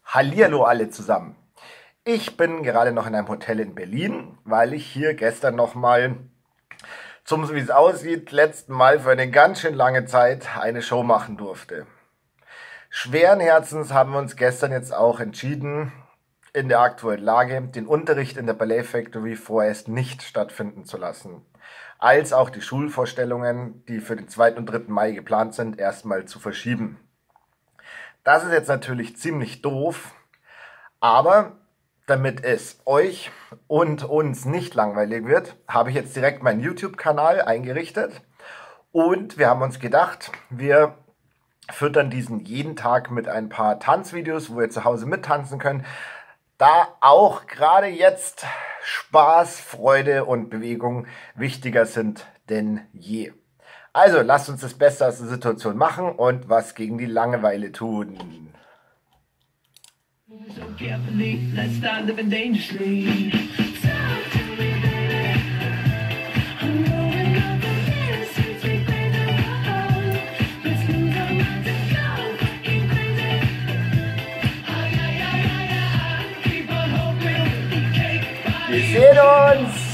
Hallihallo alle zusammen. Ich bin gerade noch in einem Hotel in Berlin, weil ich hier gestern nochmal zum, so wie es aussieht, letzten Mal für eine ganz schön lange Zeit eine Show machen durfte. Schweren Herzens haben wir uns gestern jetzt auch entschieden, in der aktuellen Lage den Unterricht in der Ballet Factory vorerst nicht stattfinden zu lassen, als auch die Schulvorstellungen, die für den 2. und 3. Mai geplant sind, erstmal zu verschieben. Das ist jetzt natürlich ziemlich doof, aber damit es euch und uns nicht langweilig wird, habe ich jetzt direkt meinen YouTube-Kanal eingerichtet und wir haben uns gedacht, wir füttern diesen jeden Tag mit ein paar Tanzvideos, wo ihr zu Hause mittanzen könnt, da auch gerade jetzt Spaß, Freude und Bewegung wichtiger sind denn je. Also lasst uns das Beste aus der Situation machen und was gegen die Langeweile tun. Wir sehen uns!